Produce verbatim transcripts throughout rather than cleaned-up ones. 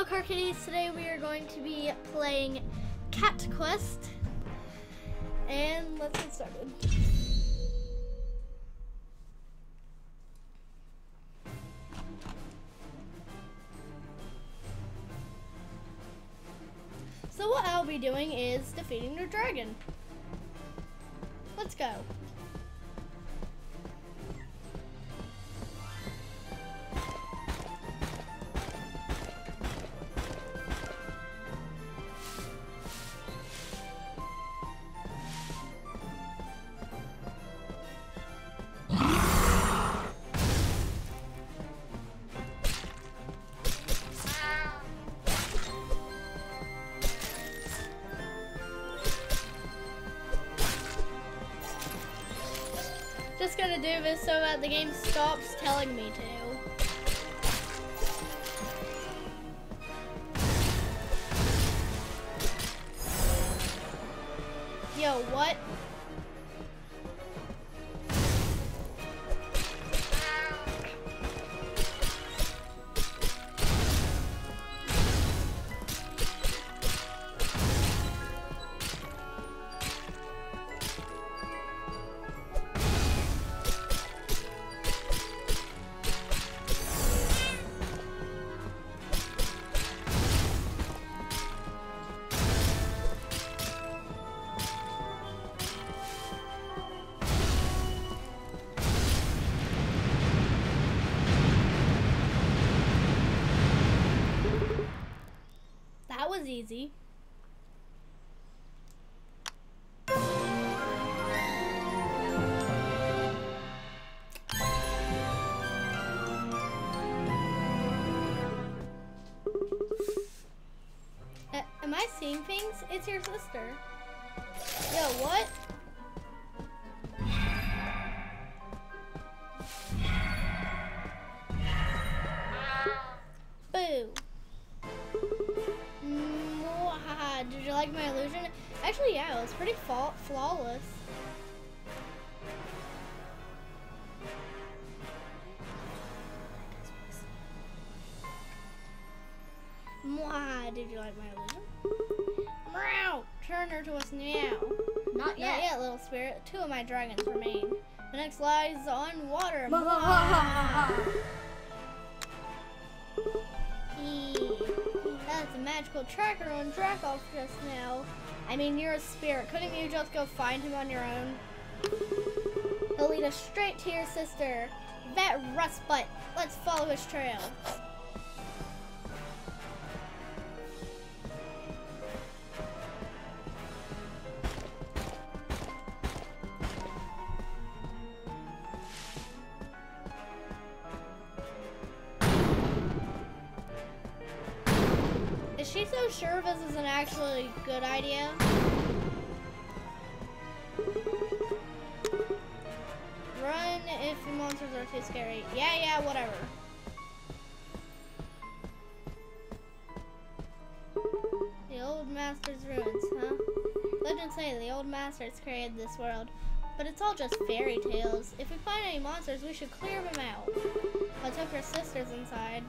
Hello Car Kitties, today we are going to be playing Cat Quest, and let's get started. So what I'll be doing is defeating the dragon. Let's go. Just gonna do this so that the game stops telling me to. Yo, what? That was easy. Uh, am I seeing things? It's your sister. Yo, what? Boo. Mwah. Did you like my illusion? Actually, yeah, it was pretty fa flawless. Mwah. Did you like my illusion? Meow. Turn her to us now. Not yet. Not yet, little spirit. Two of my dragons remain. The next lies on water. That's a magical tracker on Dracoff just now. I mean, you're a spirit. Couldn't you just go find him on your own? He'll lead us straight to your sister. That rust butt. Let's follow his trail. Is she so sure this is an actually good idea? Run if the monsters are too scary. Yeah, yeah, whatever. The old master's ruins, huh? Legends say the old masters created this world, but it's all just fairy tales. If we find any monsters, we should clear them out. I took her sisters inside.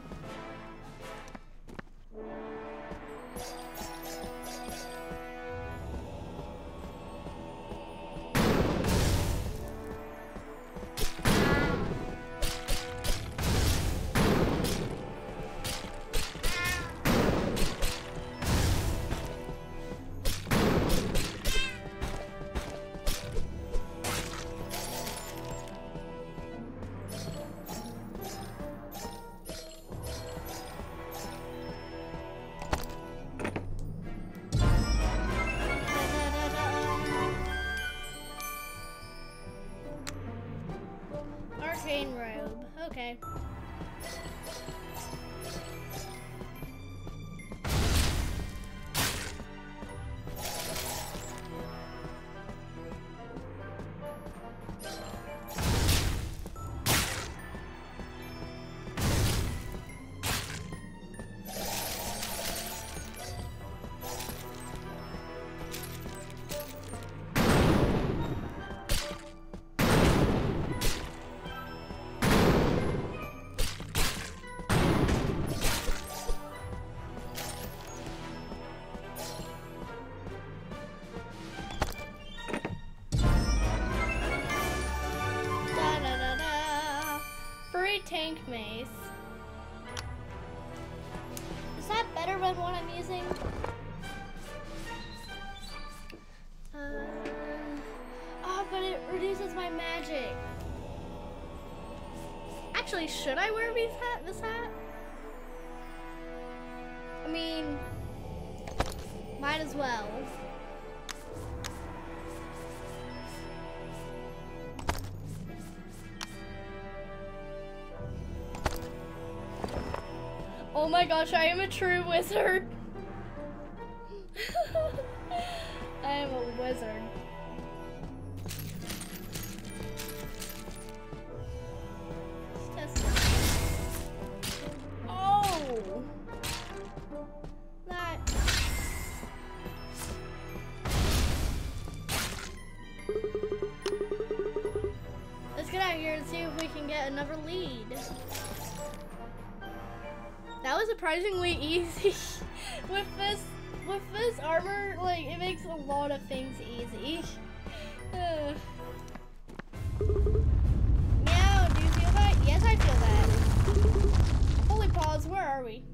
amazing. Uh, oh, but it reduces my magic. Actually, should I wear this hat? This hat? I mean, might as well. Oh my gosh, I am a true wizard. I am a wizard. Let's test it. Oh! That. Let's get out of here and see if we can get another lead. That was surprisingly easy. with this with this armor, like, it makes a lot of things easy. Uh. Meow, do you feel that? Yes, I feel that. Holy paws, where are we?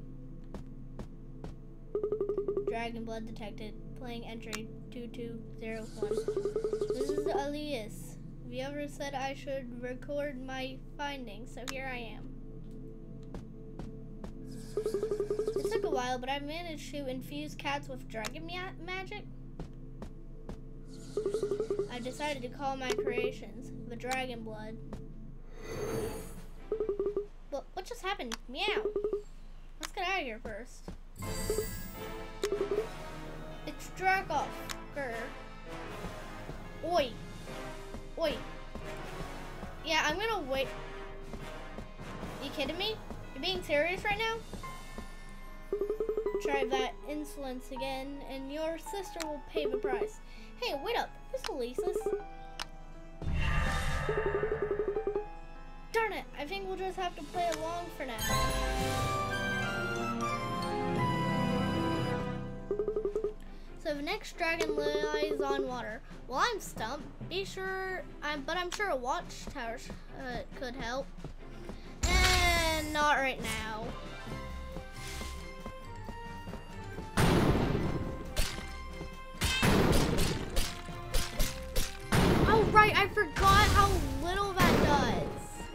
Dragon blood detected. Playing entry two two zero one. This is Elias. Have you ever said I should record my findings? So here I am. It took a while, but I managed to infuse cats with dragon ma magic. I decided to call my creations the Dragon Blood. Well, what just happened? Meow. Let's get out of here first. It's Dracoff. Grr. Oi. Oi. Yeah, I'm gonna wait. You kidding me? You're being serious right now? Try that insolence again, and your sister will pay the price. Hey, wait up. Who's Elias? Darn it. I think we'll just have to play along for now. So the next dragon lies on water. Well, I'm stumped. Be sure, I'm, but I'm sure a watchtower uh, could help. And not right now. Oh right, I forgot how little that does.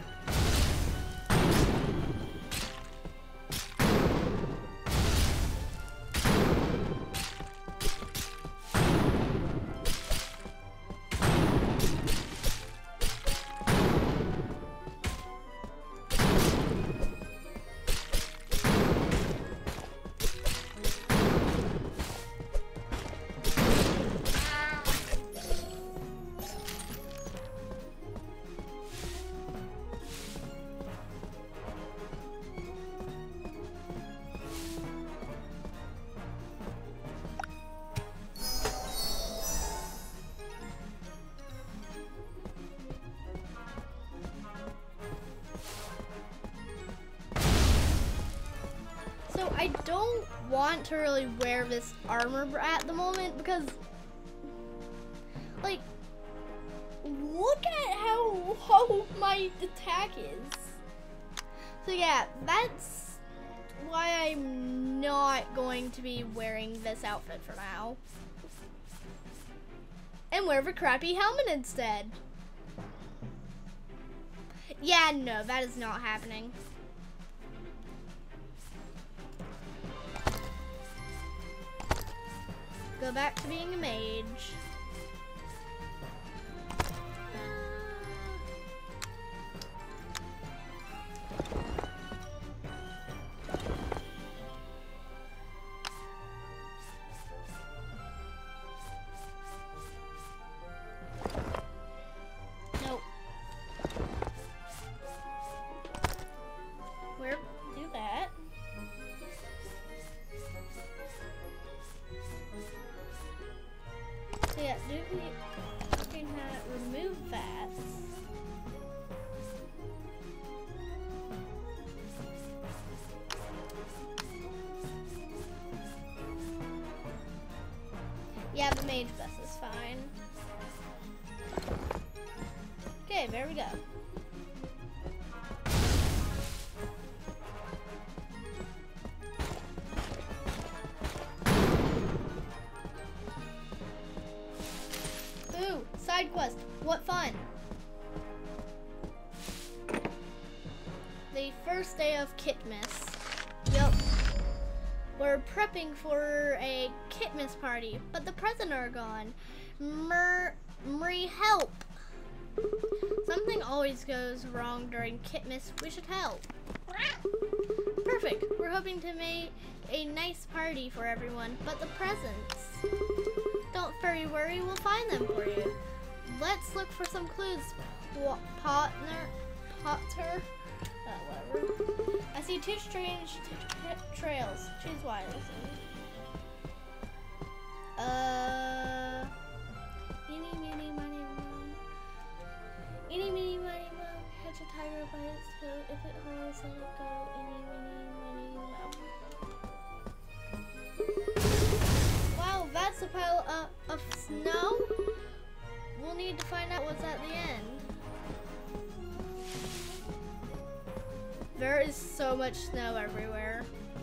I don't want to really wear this armor at the moment because, like, look at how low my attack is. So yeah, that's why I'm not going to be wearing this outfit for now. And wear the crappy helmet instead. Yeah, no, that is not happening. Go back to being a mage. Nope. Where? Do that. So yeah, do the fucking hat, remove that. Yeah, the mage bus is fine. Okay, there we go. request. What fun! The first day of Kitmas. Yup. We're prepping for a Kitmas party, but the presents are gone. Mer, Mri, help! Something always goes wrong during Kitmas. We should help. Perfect. We're hoping to make a nice party for everyone, but the presents. Don't furry worry, we'll find them for you. Let's look for some clues. Partner, Potter, uh, whatever. I see two strange t t trails. Choose wisely. Uh, eeny, meeny, miny, moe. Eeny, meeny, miny, moe. Catch a tiger by its toe. If it holds, let it go. Eeny, meeny, miny, moe. Wow, that's a pile uh, of snow. We'll need to find out what's at the end. There is so much snow everywhere.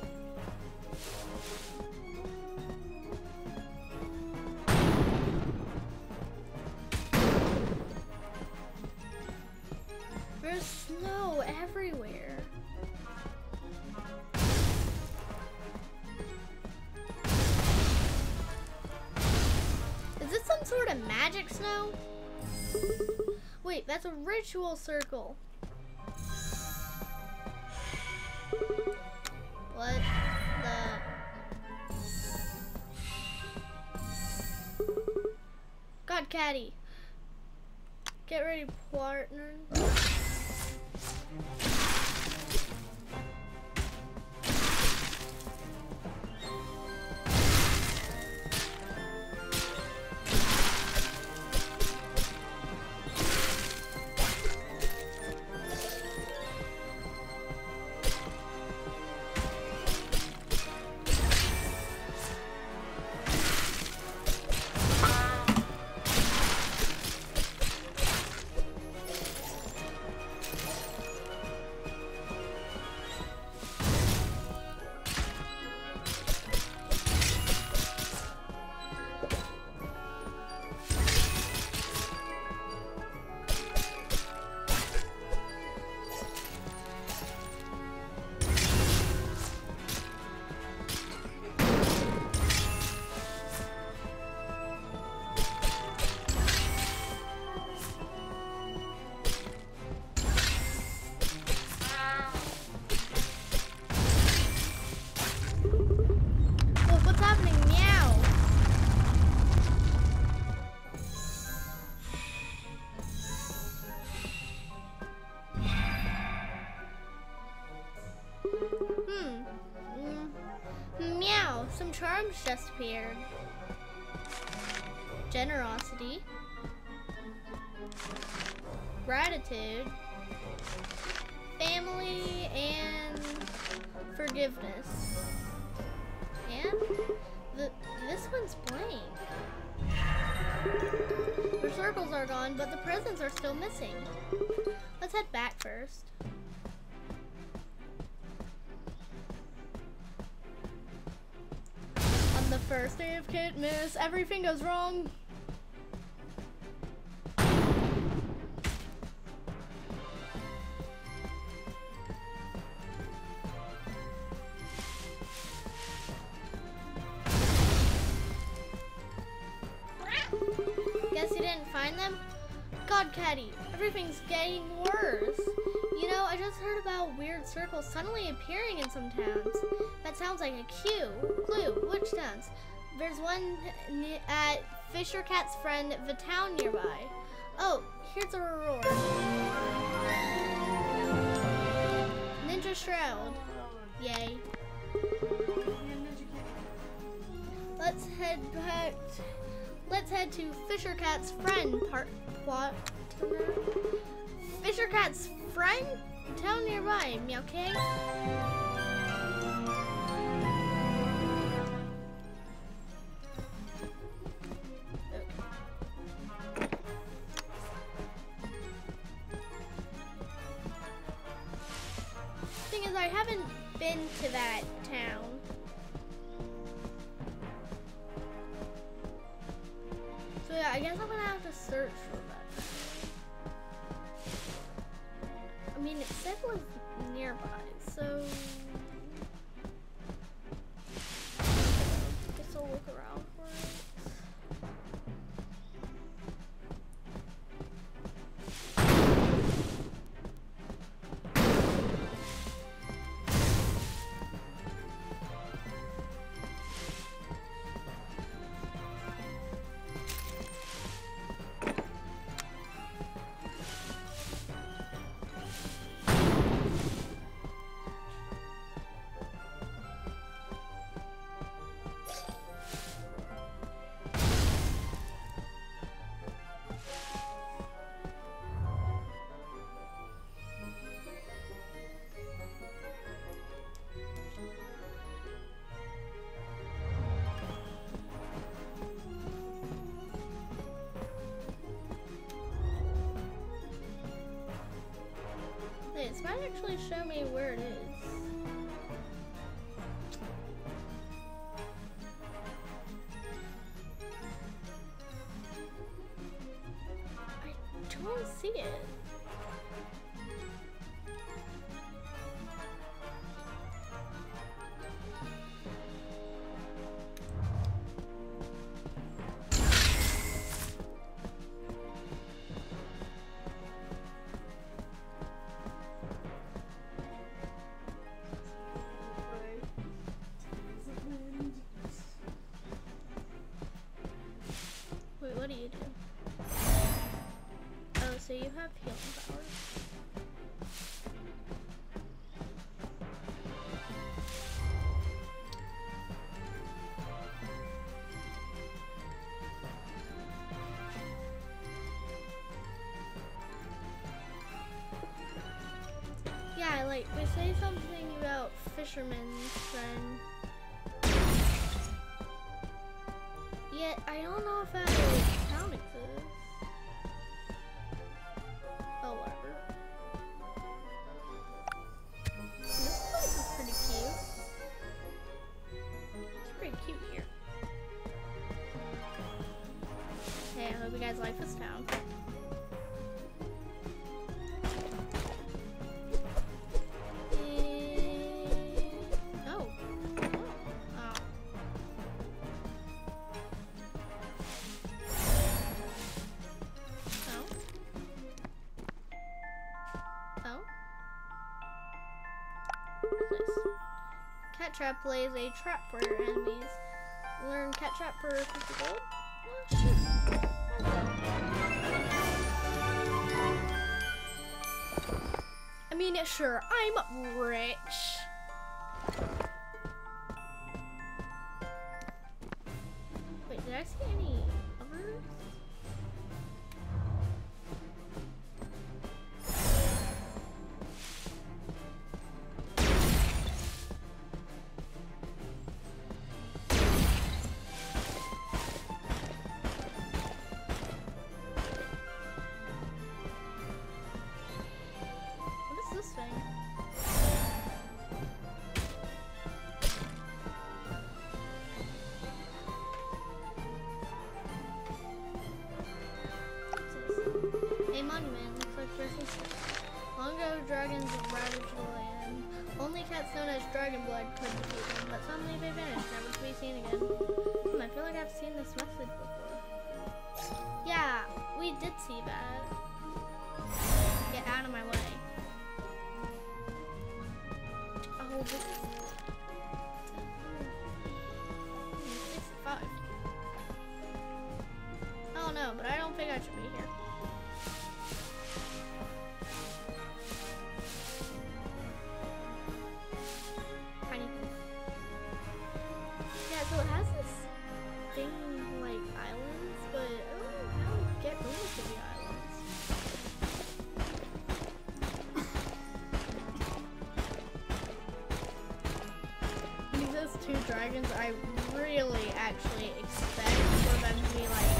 There's snow everywhere. Is this some sort of magic snow? Wait, that's a ritual circle. What the? God, Caddy. Get ready, partner. Some charms just appeared. Generosity. Gratitude. Family and forgiveness. And the, this one's blank. The circles are gone, but the presents are still missing. Let's head back first. The first day of Kitmas, everything goes wrong. Guess you didn't find them? God, Caddy, everything's getting worse. You know, I just heard about weird circles suddenly appearing in some towns. That sounds like a cue. Clue, which towns? There's one at Fisher Cat's friend, the town nearby. Oh, here's a reward. Ninja Shroud. Yay. Let's head back. Let's head to Fisher Cat's friend part what? Fisher Cat's friend? Town nearby, Meowkay. Thing is, I haven't been to that town. So yeah, I guess I'm gonna have to search for that. I mean, it said it was nearby, so guess I'll look around for it. This might actually show me where it is. I don't see it. Wait, what do you do? Oh, so you have healing powers. Yeah, like, we say something about fishermen's friend. Yet, I don't know if that town exists. Oh, whatever. This place is pretty cute. It's pretty cute here. Hey, I hope you guys like this town. Cat trap lays a trap for your enemies. Learn cat trap for fifty gold. Oh, shit. I mean, sure, I'm rich. Wait, did I see any others? A monument looks like versus long ago dragons ravaged the land. Only cats known as Dragonblood could defeat them, but suddenly they vanished, never to be seen again. Hmm, I feel like I've seen this message before. Yeah, we did see that. Get out of my way. Oh, this is sixty-five. Oh no, but I don't think I should be here. So it has this thing like islands, but I don't know how to get into the islands. These two dragons, I really actually expect for them to be like,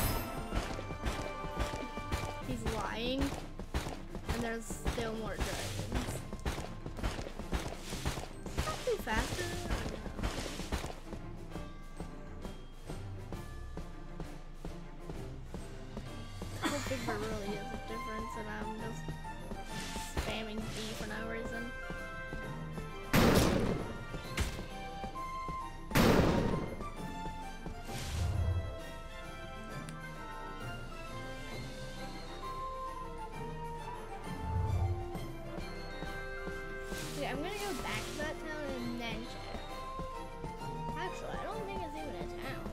he's lying, and there's still more dragons. Not too faster. there really is a difference, and I'm just spamming B for no reason. Okay, I'm gonna go back to that town and then check. Actually, I don't think it's even a town.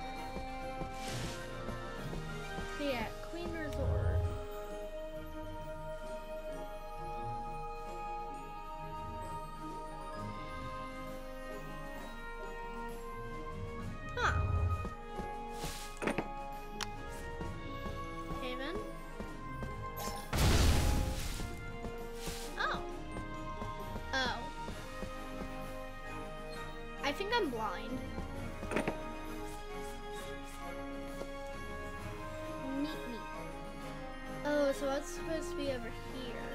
So yeah, Queen Resort. Huh. Haven. Oh. Oh. I think I'm blind. Meet me. Oh, so it's supposed to be over here.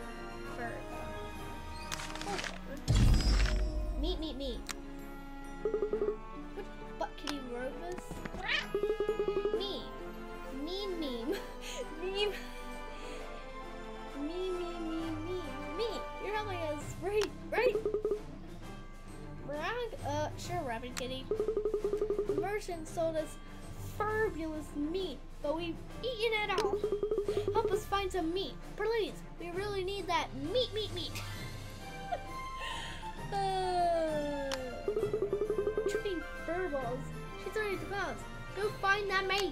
Further. Hold on. Meet, meet, meet. What butt kitty wrote this? Me. Meme, meme. Meme. Me, me, me, me. Me. You're helping us, right? Right? Rag? Uh, sure, Rabbit Kitty. The merchant sold us fabulous meat, but we've eaten it all. Help us find some meat. Please, we really need that meat, meat, meat. uh, tripping furballs. She's ready to bounce. Go find that mate.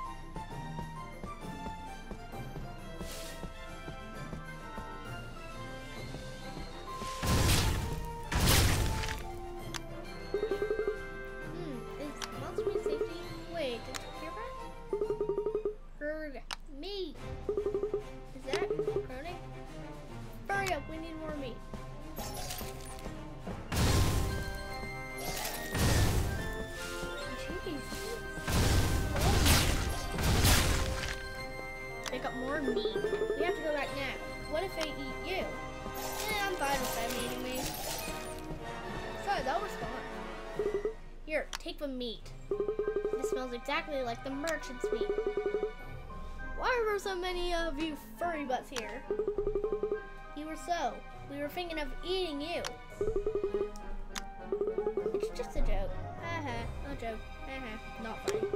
Meat. Is that running? Hurry up, we need more meat. Jeez. Pick up more meat. We have to go back now. What if they eat you? Eh, I'm fine with them eating me. Sorry, they'll respond. Here, take the meat. This smells exactly like the merchant's meat. Why were so many of you furry butts here? You were so. We were thinking of eating you. It's just a joke. Haha, a joke. Haha, not funny.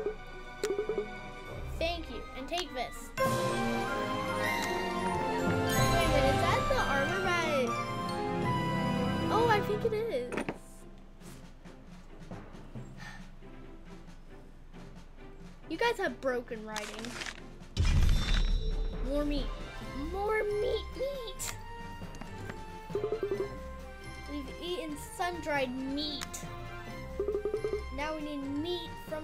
Thank you, and take this. Wait a minute, is that the armor by... Oh, I think it is. You guys have broken writing. More meat. More meat, meat. We've eaten sun-dried meat. Now we need meat from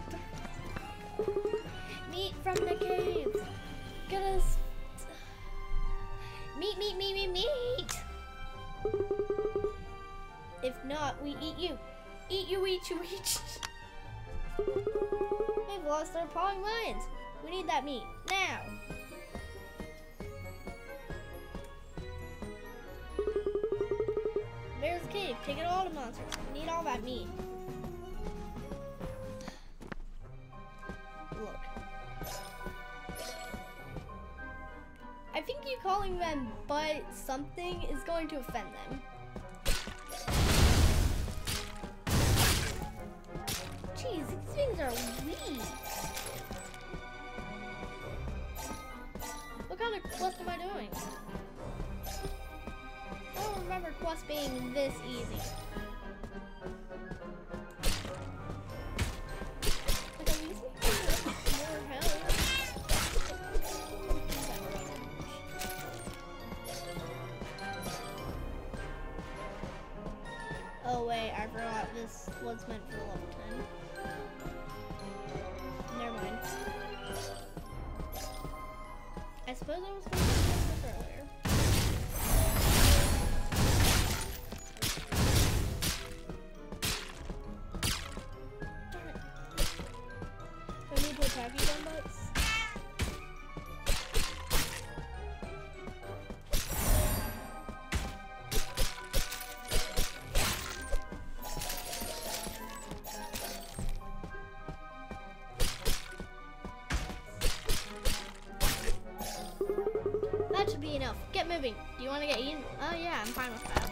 meat from the caves. Get us meat, meat, meat, meat, meat. If not, we eat you. Eat you, eat you, eat you. They've lost their pawing minds. We need that meat now. There's a cave. Take it all to monsters. We need all that meat. Look. I think you calling them but something is going to offend them. Jeez, these things are weak. What kind of quest am I doing? I don't remember quests being this easy. Like, at least we can get more health. Oh wait, I forgot this was meant for level ten. Never mind. I suppose I was going to do this earlier. Darn it. Do I need to attack you, gun butts? me enough. Get moving. Do you want to get eaten? Oh yeah, I'm fine with that.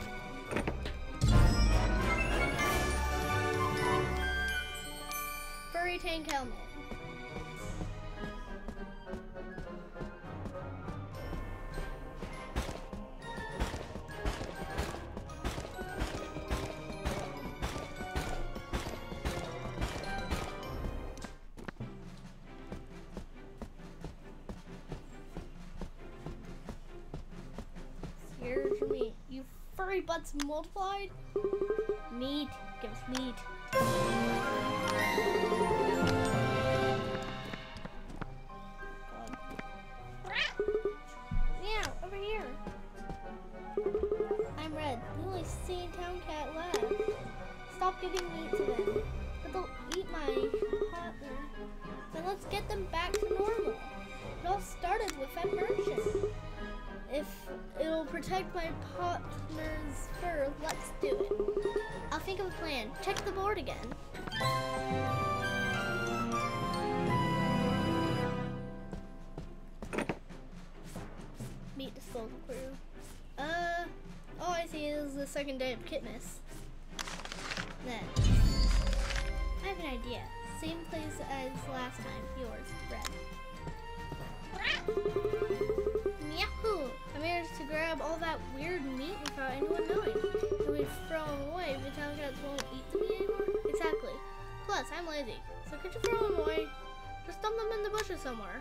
Furry tank helmet. Here's your meat. You furry butts multiplied? Meat. Give us meat. Yeah, over here. I'm Red. The only sane town cat left. Stop giving meat to them. But they'll eat my partner. Then let's get them back to normal. It all started with that merchant. If it'll protect my partner's fur, let's do it. I'll think of a plan. Check the board again. Meat disposal crew. Uh, all I see is the second day of Kitmas. Then, I have an idea. Same place as last time. Yours, Red. Yahoo! I managed to grab all that weird meat without anyone knowing. If we throw them away, the town cats won't eat the meat anymore? Exactly. Plus, I'm lazy, so could you throw them away? Just dump them in the bushes somewhere.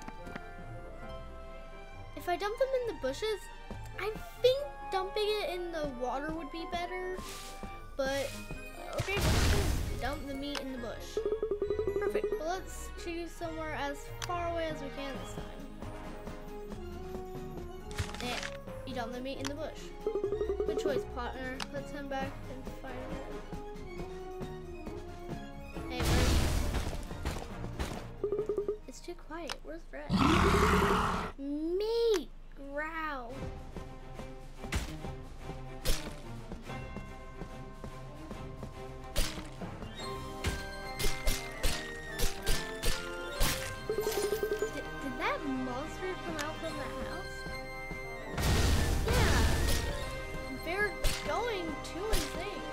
If I dump them in the bushes, I think dumping it in the water would be better. But, okay, let's dump the meat in the bush. Perfect, but let's choose somewhere as far away as we can this time. There, you dump the meat in the bush. Good choice, partner. Let's head back and find it. Hey, Red. It's too quiet. Where's Red? Meat! Growl. Did, did that monster come out from that house? They're going too insane.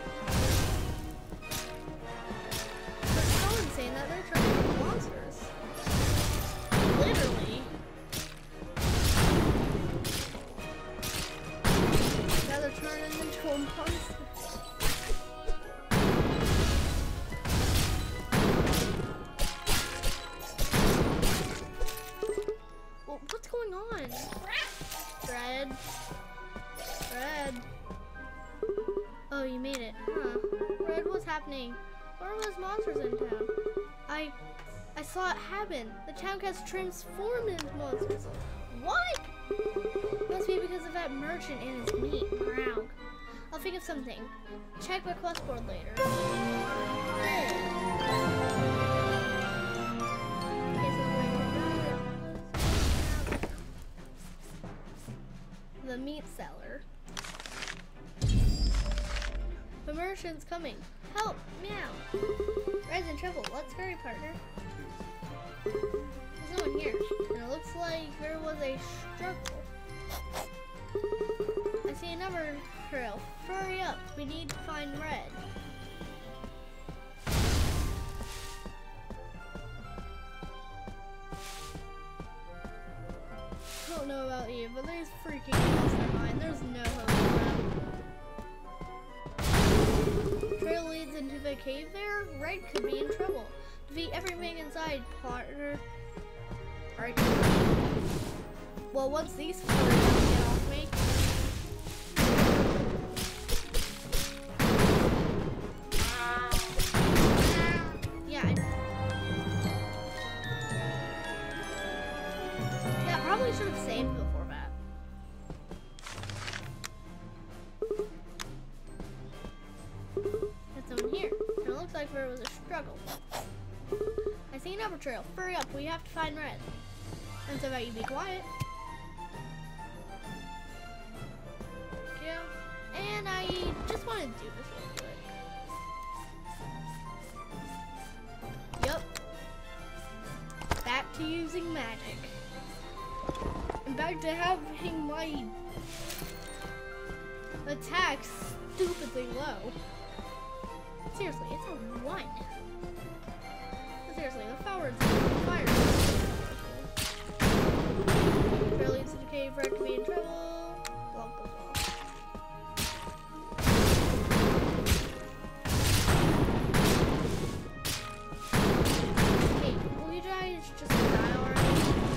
They're so insane that they're turning into monsters. Literally. Now they're turning into a monster. Well, what's going on? Red. Red. Oh, you made it, huh? Red, what's happening? What are those monsters in town? I, I saw it happen. The town cats transformed into monsters. What? Must be because of that merchant and his meat. Ground. I'll think of something. Check my quest board later. Hey. Okay, so wait, the meat seller. The merchant's coming. Help! Meow! Red's in trouble. Let's hurry, partner. There's no one here. And it looks like there was a struggle. I see another trail. Hurry up. We need to find Red. I don't know about you, but these freaking lost their mind. There's no hope for them. Trail leads into the cave there. Red could be in trouble. Defeat everything inside, partner. Alright. Well, once these four get off me. Yeah. I, yeah, I probably should have saved before that. Here. And it looks like there was a struggle. I see another trail. Hurry up, we have to find Red. And so that you be quiet. Yeah. And I just want to do this real quick. Yup. Back to using magic. And back to having my attack stupidly low. Seriously, it's a one. Seriously, the fire fire. Barely into the cave, wreck to be in trouble. Blah blah blah. Hey, will you guys just die already?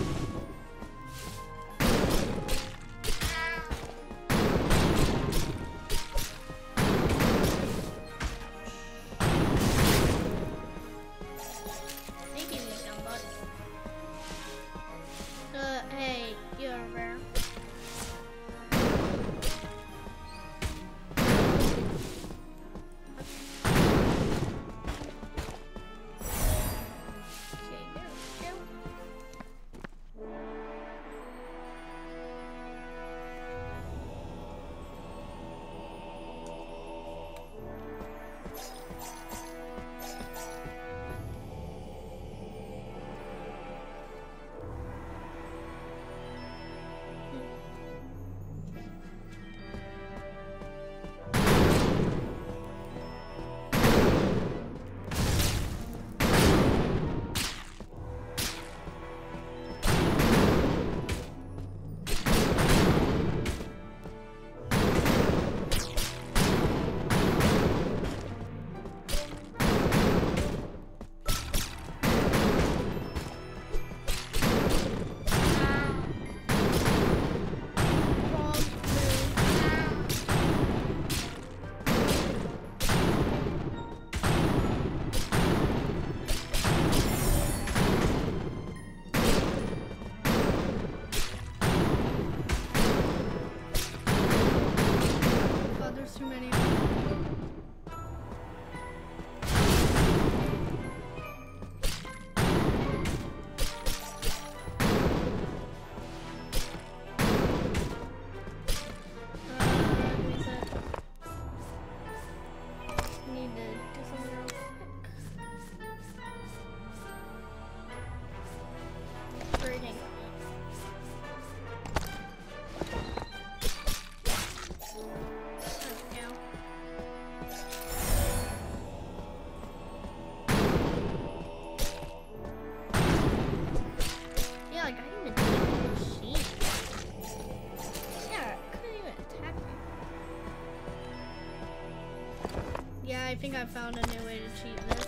I think I found a new way to cheat this.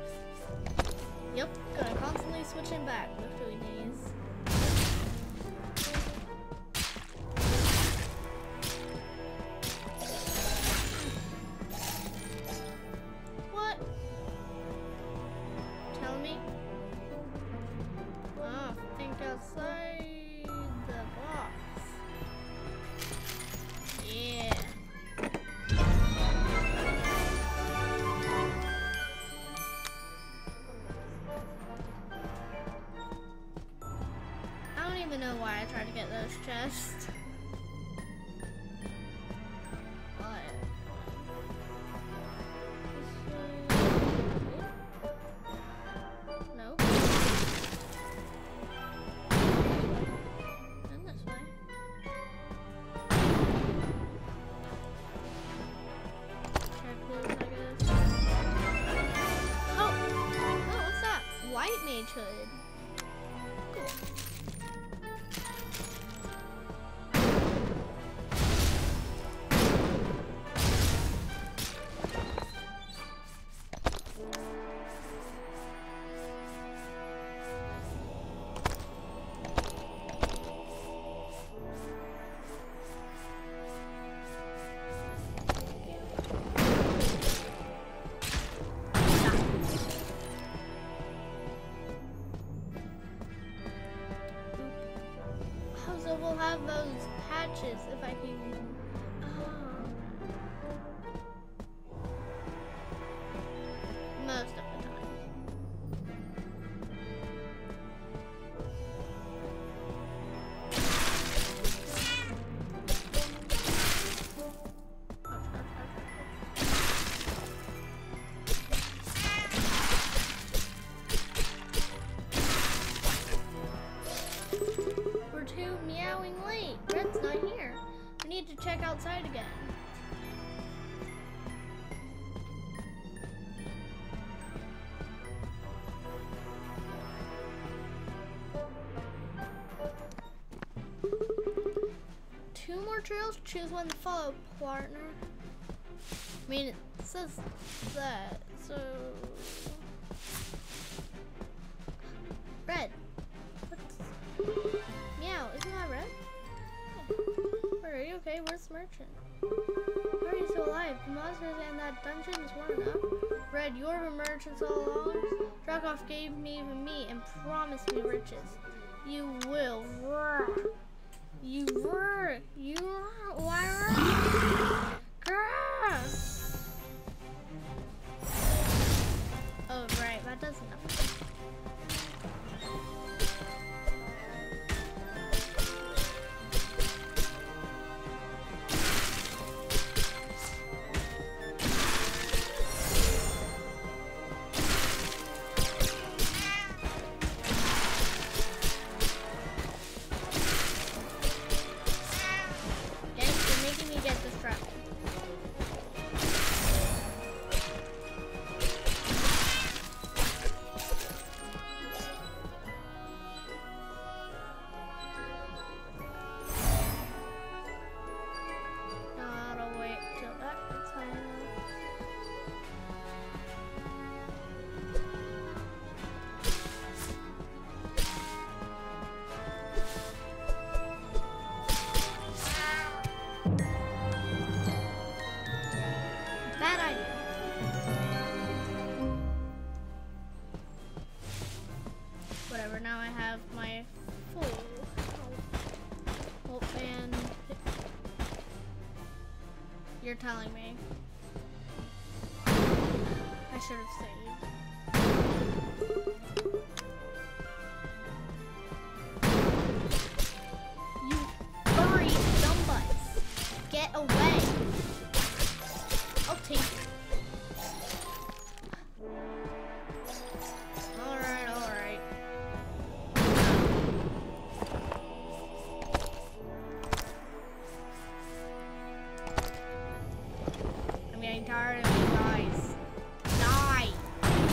Yep, gonna constantly switching back between these. What? Tell me? Oh, think outside the box. Yeah. I don't even know why I tried to get those chests. But nope. And this way. Check this, I guess. Oh! Oh, what's that? White mage hood. Cool. So we'll have those patches if I can. Oh. Most of the time. We're too meowy. trails, choose one to follow, partner. I mean, it says that, so... Red. What's... Meow, isn't that red? Yeah. Are you okay? Where's the merchant? How are you still alive? The monsters in that dungeon is one enough. Red, you were the merchants all along? Dracoff gave me the meat and promised me riches. You will. You were. You were. Why? Oh, right. That does enough. Now I have my full health. Oh, and you're telling me I should have saved. You furry dumbbutts, get away! I'll take it. Tired of you guys. Die!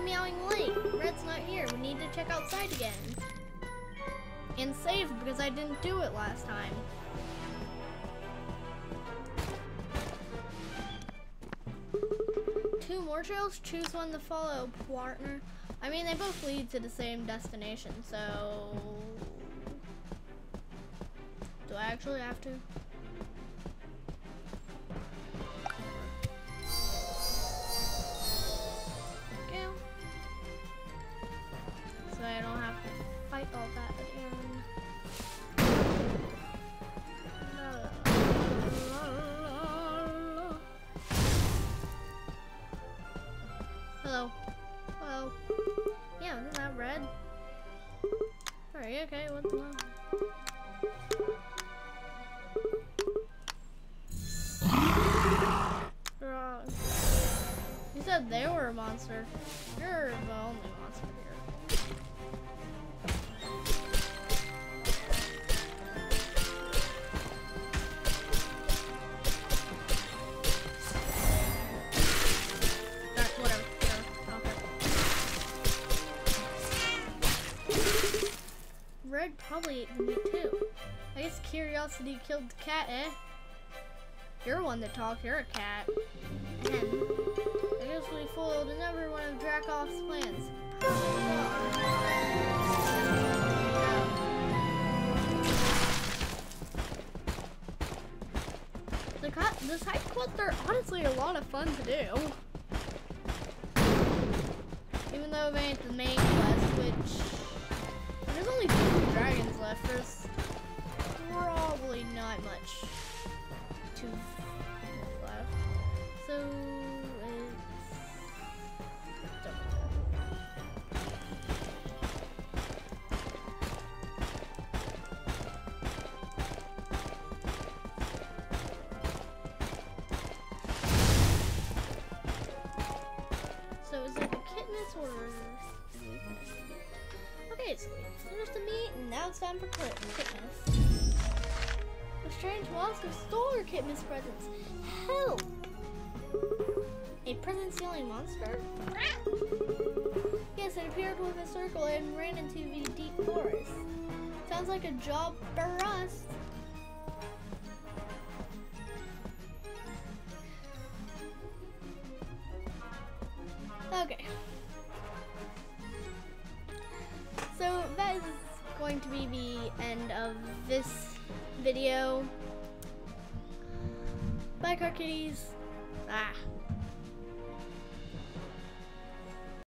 meowing late. Red's not here. We need to check outside again. And save because I didn't do it last time. Two more trails, choose one to follow, partner. I mean, they both lead to the same destination, so... Do I actually have to? Go. So I don't have to fight all that again. Hello. Hello. Yeah, isn't that red? Are you okay? What's wrong? Wrong. You said they were a monster. You're the only monster here. Alright, whatever. Okay. Red probably ate the meat too. I guess curiosity killed the cat, eh? You're one to talk, you're a cat. Again, I guess we foiled another one of Dracoff's plans. The, the side quests are honestly a lot of fun to do. Even though they ain't the main quest, which... There's only two dragons left, there's probably not much to left. So it's double tap. So is it the Kitness or okay, so we finished the meat and now it's time for Kitness. A strange monster stole your Kitness presents. Help! A present stealing monster? Yes, it appeared with a circle and ran into the deep forest. Sounds like a job for us. Okay. So that is going to be the end of this video. Bye, car kitties. Ah.